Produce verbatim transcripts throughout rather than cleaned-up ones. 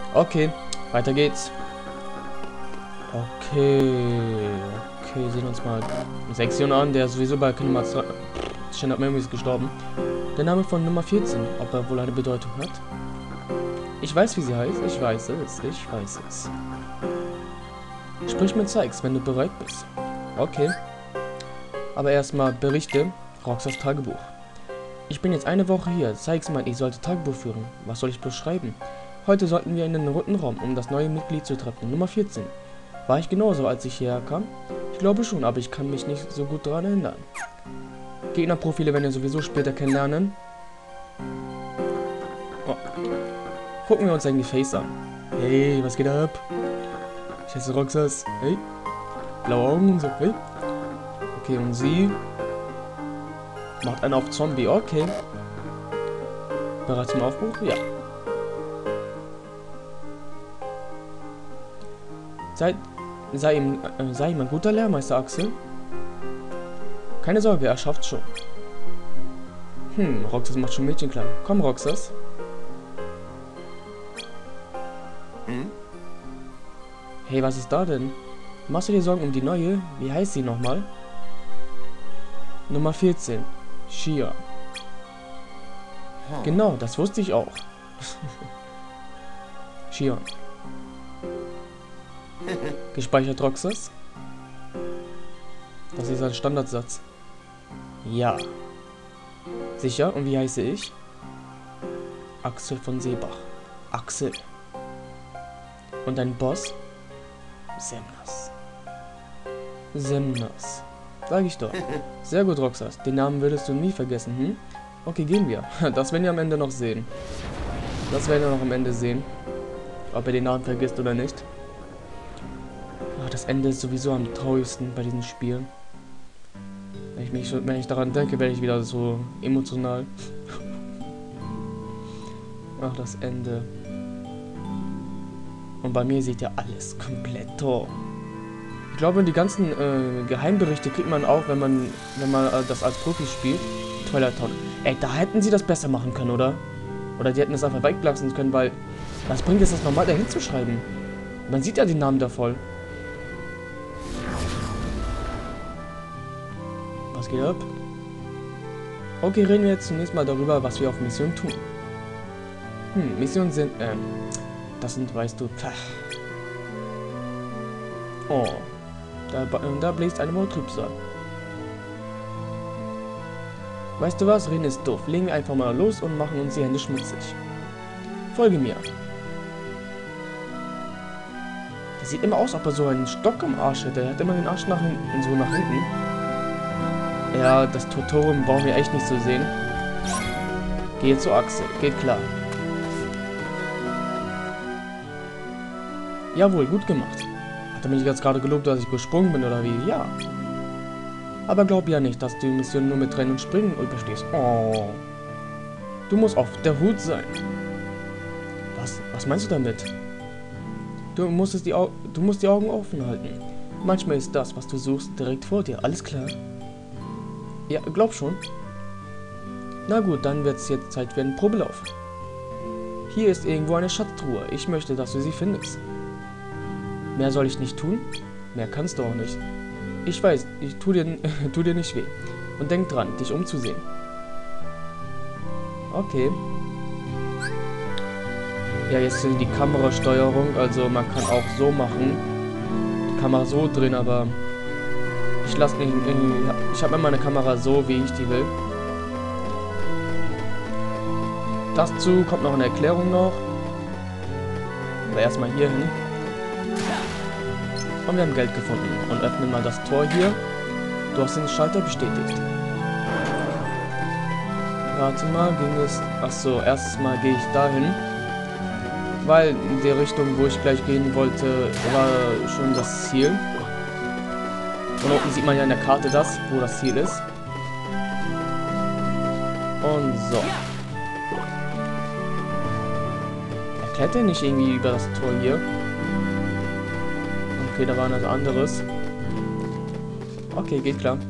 Okay, weiter geht's. Okay. Okay, sehen uns mal Sektion an. Der ist sowieso bei Nummer zwei. Stand Memory ist gestorben. Der Name von Nummer vierzehn, ob er wohl eine Bedeutung hat? Ich weiß, wie sie heißt. Ich weiß es. Ich weiß es. Sprich mit Sykes, wenn du bereit bist. Okay. Aber erstmal Berichte. Roxas Tagebuch. Ich bin jetzt eine Woche hier. Sykes meint, ich sollte Tagebuch führen. Was soll ich beschreiben? Heute sollten wir in den roten Raum, um das neue Mitglied zu treffen. Nummer vierzehn. War ich genauso, als ich hierher kam? Ich glaube schon, aber ich kann mich nicht so gut daran erinnern. Gegnerprofile werden wir sowieso später kennenlernen. Oh. Gucken wir uns eigentlich Face an. Hey, was geht ab? Ich heiße Roxas. Hey. Blaue Augen und so. Hey. Okay, und sie macht einen auf Zombie. Okay. Bereit zum Aufbruch? Ja. Sei, sei, ihm, äh, sei ihm ein guter Lehrmeister, Axel. Keine Sorge, er schafft's schon. Hm, Roxas macht schon Mädchen klar. Komm, Roxas. Hm? Hey, was ist da denn? Machst du dir Sorgen um die neue? Wie heißt sie nochmal? Nummer vierzehn. Shia. Hm. Genau, das wusste ich auch. Shia. Gespeichert, Roxas? Das ist ein Standardsatz. Ja. Sicher? Und wie heiße ich? Axel von Seebach. Axel. Und dein Boss? Semnas. Semnas. Sag ich doch. Sehr gut, Roxas. Den Namen würdest du nie vergessen, hm? Okay, gehen wir. Das werden wir am Ende noch sehen. Das werden wir noch am Ende sehen. Ob er den Namen vergisst oder nicht. Ach, das Ende ist sowieso am traurigsten bei diesen Spielen. Wenn ich, mich, wenn ich daran denke, werde ich wieder so emotional. Ach, das Ende. Und bei mir sieht ja alles komplett toll. Ich glaube, die ganzen äh, Geheimberichte kriegt man auch, wenn man wenn man äh, das als Profi spielt. Twilight Town. Ey, da hätten sie das besser machen können, oder? Oder die hätten es einfach weglassen können, weil... Was bringt es, das normal dahin zu schreiben? Man sieht ja den Namen da voll. Was geht ab? Okay, reden wir jetzt zunächst mal darüber, was wir auf Mission tun. Hm, Missionen sind, ähm... Das sind, weißt du, pff. Oh. Da, da bläst eine Mordtrübsal. Weißt du was? Reden ist doof. Legen wir einfach mal los und machen uns die Hände schmutzig. Folge mir. Der sieht immer aus, als ob er so einen Stock am Arsch hätte. Er hat immer den Arsch nach hinten, so nach hinten. Ja, das Tutorium brauchen wir echt nicht zu sehen. Geh zu Axel. Geht klar. Jawohl, gut gemacht. Hat er mich jetzt gerade gelobt, dass ich gesprungen bin, oder wie? Ja. Aber glaub ja nicht, dass du die Mission nur mit Rennen und Springen überstehst. Oh. Du musst auf der Hut sein. Was? Was meinst du damit? Du musst, die Au du musst die Augen offen halten. Manchmal ist das, was du suchst, direkt vor dir. Alles klar? Ja, glaub schon. Na gut, dann wird es jetzt Zeit für einen Probelauf. Hier ist irgendwo eine Schatztruhe. Ich möchte, dass du sie findest. Mehr soll ich nicht tun? Mehr kannst du auch nicht. Ich weiß, ich tu dir, tu dir nicht weh. Und denk dran, dich umzusehen. Okay. Ja, jetzt sind die Kamerasteuerung, also man kann auch so machen. Die Kamera so drehen, aber ich lasse nicht. Ich habe immer meine Kamera so, wie ich die will. Dazu kommt noch eine Erklärung noch. Aber erstmal hier hin. Und wir haben Geld gefunden. Und öffnen mal das Tor hier. Du hast den Schalter bestätigt. Warte mal, ging es... Achso, erstes Mal gehe ich dahin. Weil in der Richtung, wo ich gleich gehen wollte, war schon das Ziel. Und unten sieht man ja in der Karte das, wo das Ziel ist. Und so. Erklärt er nicht irgendwie über das Tor hier? Okay, da war was anderes. Okay, geht klar.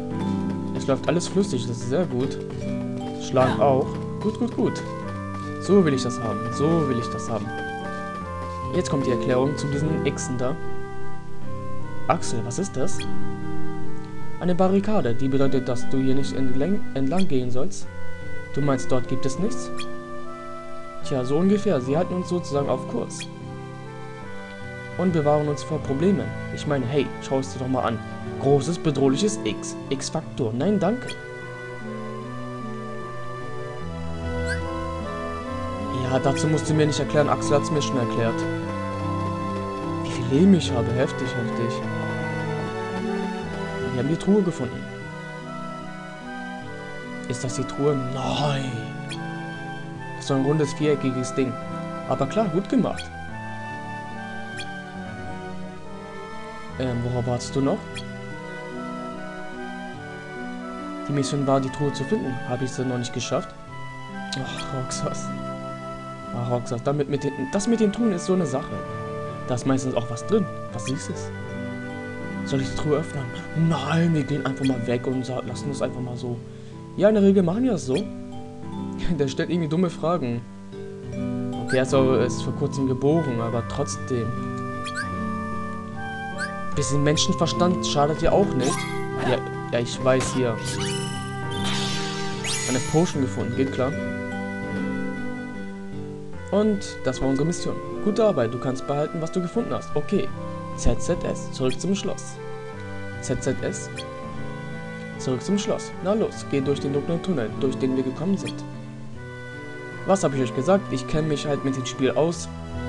Es läuft alles flüssig, das ist sehr gut. Schlag auch. Gut, gut, gut. So will ich das haben. So will ich das haben. Jetzt kommt die Erklärung zu diesen Xen da. Axel, was ist das? Eine Barrikade, die bedeutet, dass du hier nicht entlang, entlang gehen sollst. Du meinst, dort gibt es nichts? Tja, so ungefähr. Sie halten uns sozusagen auf Kurs. Und bewahren uns vor Problemen. Ich meine, hey, schau es dir doch mal an. Großes, bedrohliches X. X-Faktor. Nein, danke. Ja, dazu musst du mir nicht erklären. Axel hat es mir schon erklärt. Wie viel Leben ich habe. Heftig, heftig. Wir haben die Truhe gefunden. Ist das die Truhe? Nein. Das ist so ein rundes, viereckiges Ding. Aber klar, gut gemacht. Ähm, worauf wartest du noch? Die Mission war, die Truhe zu finden. Habe ich sie noch nicht geschafft? Ach, Roxas. Ach, Roxas, damit mit den, das mit den Truhen ist so eine Sache. Da ist meistens auch was drin. Was Süßes. Soll ich die Truhe öffnen? Nein, wir gehen einfach mal weg und lassen es einfach mal so. Ja, in der Regel machen wir das so. Der stellt irgendwie dumme Fragen. Okay, er ist, auch, er ist vor kurzem geboren, aber trotzdem. Bisschen Menschenverstand schadet ja auch nicht. Ja, ja, ich weiß hier. Eine Potion gefunden, geht klar. Und das war unsere Mission. Gute Arbeit, du kannst behalten, was du gefunden hast. Okay. Z Z S, zurück zum Schloss. Z Z S, zurück zum Schloss. Na los, geh durch den dunklen Tunnel, durch den wir gekommen sind. Was habe ich euch gesagt? Ich kenne mich halt mit dem Spiel aus.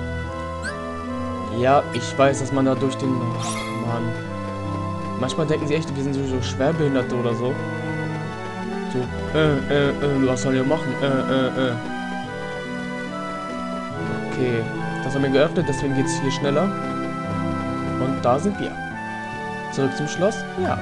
Ja, ich weiß, dass man da durch den... Oh, Mann. Manchmal denken sie echt, wir sind so Schwerbehinderte oder so. So, äh, äh, äh, was soll ihr machen? Äh, äh, äh. Okay, das haben wir geöffnet, deswegen geht es hier schneller. Und da sind wir. Zurück zum Schloss? Ja.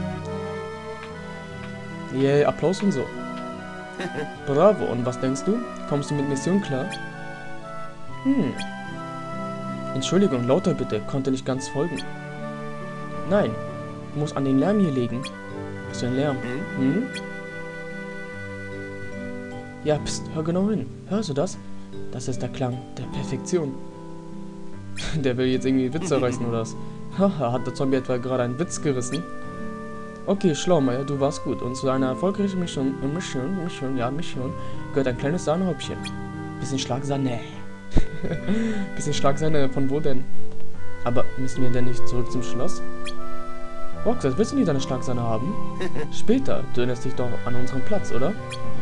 Yay, Applaus und so. Bravo, und was denkst du? Kommst du mit Mission klar? Hm. Entschuldigung, lauter bitte, konnte nicht ganz folgen. Nein, du musst an den Lärm hier legen. Was für ein Lärm? Hm? Ja, pst, hör genau hin. Hörst du das? Das ist der Klang der Perfektion. Der will jetzt irgendwie Witze reißen oder was? Haha, hat der Zombie etwa gerade einen Witz gerissen? Okay, Schlaumeier, du warst gut. Und zu einer erfolgreichen Mission, Mission, Mission, ja, Mission, gehört ein kleines Sahnehäubchen. Bisschen Schlagsahne. Bisschen Schlagsahne, von wo denn? Aber müssen wir denn nicht zurück zum Schloss? Roxas, willst du nicht deine Schlagsahne haben? Später, du erinnerst dich doch an unseren Platz, oder?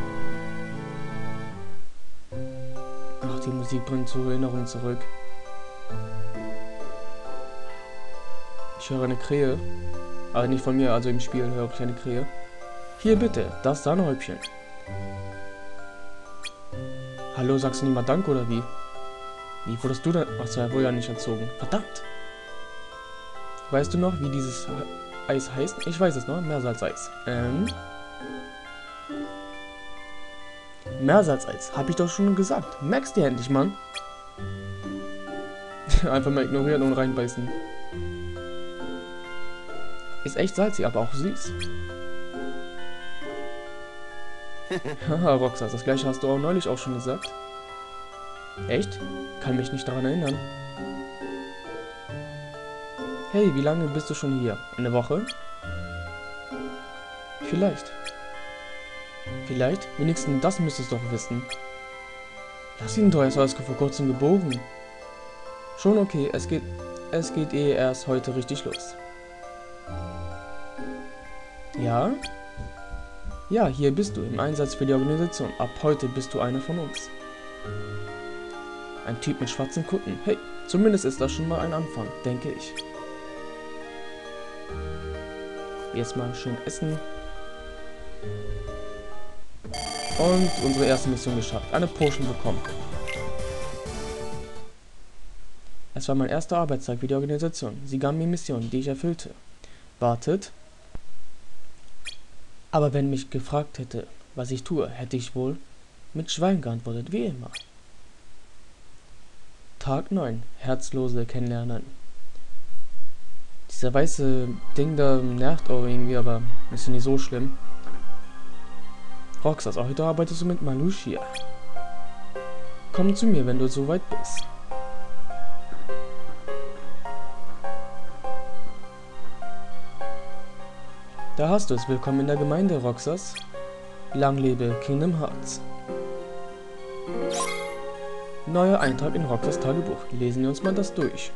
Ach, die Musik bringt zur Erinnerung zurück. Ich höre eine Krähe. Aber nicht von mir, also im Spiel höre ich eine Krähe. Hier bitte, das Sahnehäubchen. Hallo, sagst du nicht mal Danke oder wie? Wie wurdest du denn? Achso, er wurde ja nicht erzogen. Verdammt! Weißt du noch, wie dieses Eis heißt? Ich weiß es noch, Meersalzeis. Ähm. Meersalzeis, hab ich doch schon gesagt. Merkst du endlich, Mann? Einfach mal ignorieren und reinbeißen. Ist echt salzig, aber auch süß. Haha, Roxas, das gleiche hast du auch neulich auch schon gesagt. Echt? Kann mich nicht daran erinnern. Hey, wie lange bist du schon hier? Eine Woche? Vielleicht. Vielleicht? Wenigstens das müsstest du doch wissen. Lass ihn doch, er ist vor kurzem geboren. Schon okay, es geht, es geht eh erst heute richtig los. Ja? Ja, hier bist du im Einsatz für die Organisation. Ab heute bist du einer von uns. Ein Typ mit schwarzen Kutten. Hey, zumindest ist das schon mal ein Anfang, denke ich. Jetzt mal schön essen. Und unsere erste Mission geschafft. Eine Potion bekommen. Es war mein erster Arbeitstag für die Organisation. Sie gaben mir Missionen, die ich erfüllte. Wartet. Aber wenn mich gefragt hätte, was ich tue, hätte ich wohl mit Schwein geantwortet, wie immer. Tag neun. Herzlose Kennenlernen. Dieser weiße Ding da nervt auch irgendwie, aber ist ja nicht so schlimm. Roxas, heute arbeitest du mit Malushia. Komm zu mir, wenn du soweit bist. Da hast du es. Willkommen in der Gemeinde, Roxas. Lang lebe Kingdom Hearts. Neuer Eintrag in Roxas Tagebuch. Lesen wir uns mal das durch.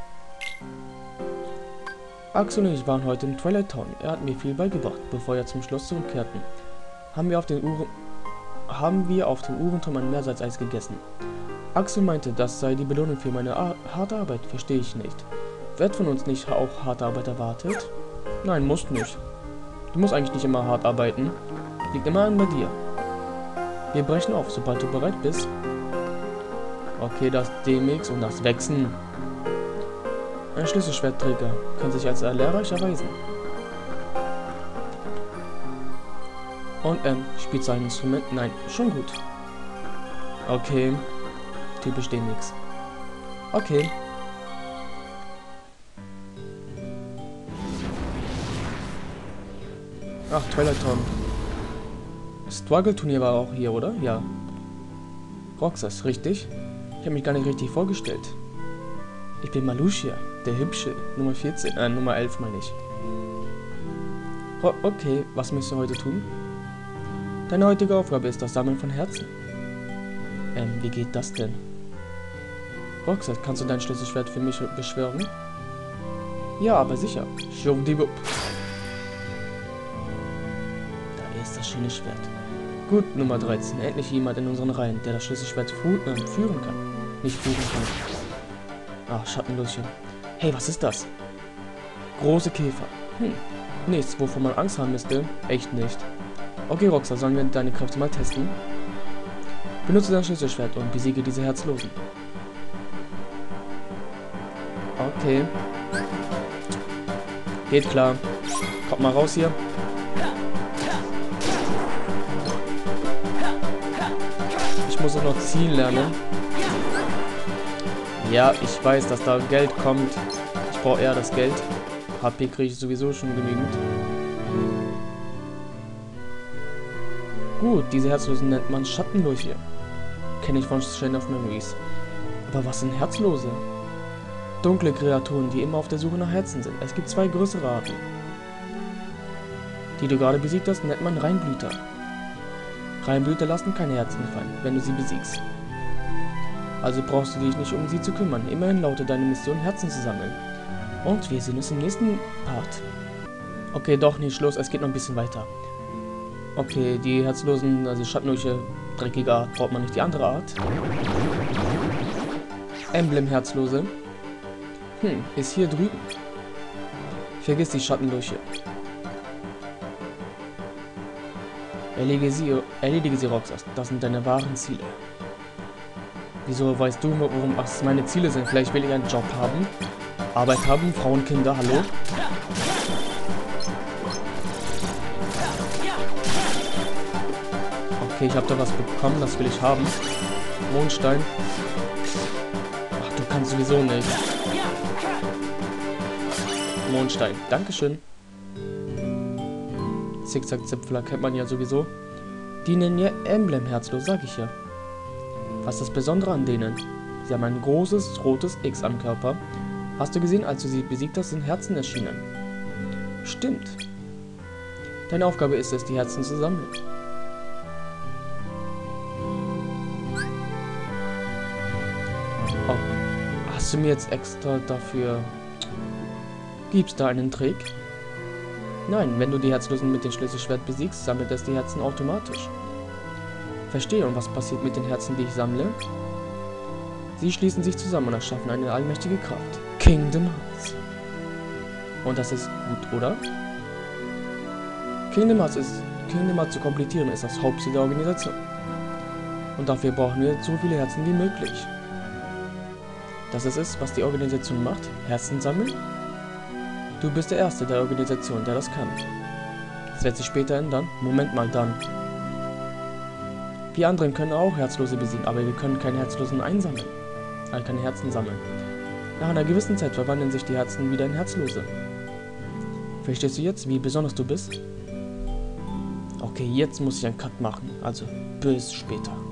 Axel und ich waren heute in Twilight Town. Er hat mir viel beigebracht, bevor wir zum Schloss zurückkehrten. Haben wir auf den Uhren, haben wir auf dem Uhrenturm ein Meersalzeis gegessen. Axel meinte, das sei die Belohnung für meine Ar harte Arbeit. Verstehe ich nicht. Wird von uns nicht auch harte Arbeit erwartet? Nein, musst nicht. Du musst eigentlich nicht immer hart arbeiten. Liegt immer an bei dir. Wir brechen auf, sobald du bereit bist. Okay, das D M X und das Wechseln. Ein Schlüsselschwertträger kann sich als lehrreich erweisen. Und ähm, spielt sein Instrument? Nein, schon gut. Okay. Typisch D M X. Okay. Ach, Twilight Town. Struggle-Turnier war auch hier, oder? Ja. Roxas, richtig? Ich habe mich gar nicht richtig vorgestellt. Ich bin Malushia, der Hübsche. Nummer vierzehn, äh, Nummer elf meine ich. Oh, okay, was müsst ihr heute tun? Deine heutige Aufgabe ist das Sammeln von Herzen. Ähm, wie geht das denn? Roxas, kannst du dein Schlüsselschwert für mich beschwören? Ja, aber sicher. Schwuppdiwupp. Da ist das schöne Schwert. Gut, Nummer dreizehn. Endlich jemand in unseren Reihen, der das Schlüsselschwert fu äh, führen kann. Nicht führen kann. Ach, Schattenlöschen. Hey, was ist das? Große Käfer. Hm, nichts, wovon man Angst haben müsste. Echt nicht. Okay, Roxas, sollen wir deine Kräfte mal testen? Benutze dein Schlüsselschwert und besiege diese Herzlosen. Okay. Geht klar. Kommt mal raus hier. Ich muss auch noch ziehen lernen. Ja, ich weiß, dass da Geld kommt. Ich brauche eher das Geld. H P kriege ich sowieso schon genügend. Gut, diese Herzlosen nennt man Schattenlurche. Kenne ich von Chain of Memories. Aber was sind Herzlose? Dunkle Kreaturen, die immer auf der Suche nach Herzen sind. Es gibt zwei größere Arten. Die du gerade besiegt hast, nennt man Reinblüter. Reinblüter lassen keine Herzen fallen, wenn du sie besiegst. Also brauchst du dich nicht um sie zu kümmern. Immerhin lautet deine Mission, Herzen zu sammeln. Und wir sehen uns im nächsten Part. Okay, doch nicht Schluss, es geht noch ein bisschen weiter. Okay, die Herzlosen, also Schattenlurche, dreckige Art, braucht man nicht die andere Art. Emblem-Herzlose. Hm, ist hier drüben. Vergiss die Schattenlurche. Erledige sie, erledige sie, Roxas. Das sind deine wahren Ziele. Wieso weißt du, worum was meine Ziele sind? Vielleicht will ich einen Job haben, Arbeit haben, Frauen, Kinder, hallo? Okay, ich habe da was bekommen, das will ich haben. Mondstein. Ach, du kannst sowieso nicht. Mondstein, dankeschön. Zickzack-Zipfler kennt man ja sowieso. Die nennen ja Emblem herzlos, sag ich ja. Was ist das Besondere an denen? Sie haben ein großes, rotes X am Körper. Hast du gesehen, als du sie besiegt hast, sind Herzen erschienen. Stimmt. Deine Aufgabe ist es, die Herzen zu sammeln. Oh, hast du mir jetzt extra dafür... Gibt's da einen Trick? Nein, wenn du die Herzlosen mit dem Schlüsselschwert besiegst, sammelt es die Herzen automatisch. Verstehe, und was passiert mit den Herzen, die ich sammle? Sie schließen sich zusammen und erschaffen eine allmächtige Kraft. Kingdom Hearts. Und das ist gut, oder? Kingdom Hearts, ist, Kingdom Hearts zu komplettieren ist das Hauptziel der Organisation. Und dafür brauchen wir so viele Herzen wie möglich. Das ist es, was die Organisation macht. Herzen sammeln. Du bist der Erste der Organisation, der das kann. Das wird sich später ändern. Moment mal, dann. Wir anderen können auch Herzlose besiegen, aber wir können keine Herzlosen einsammeln. Also keine Herzen sammeln. Nach einer gewissen Zeit verwandeln sich die Herzen wieder in Herzlose. Verstehst du jetzt, wie besonders du bist? Okay, jetzt muss ich einen Cut machen. Also, bis später.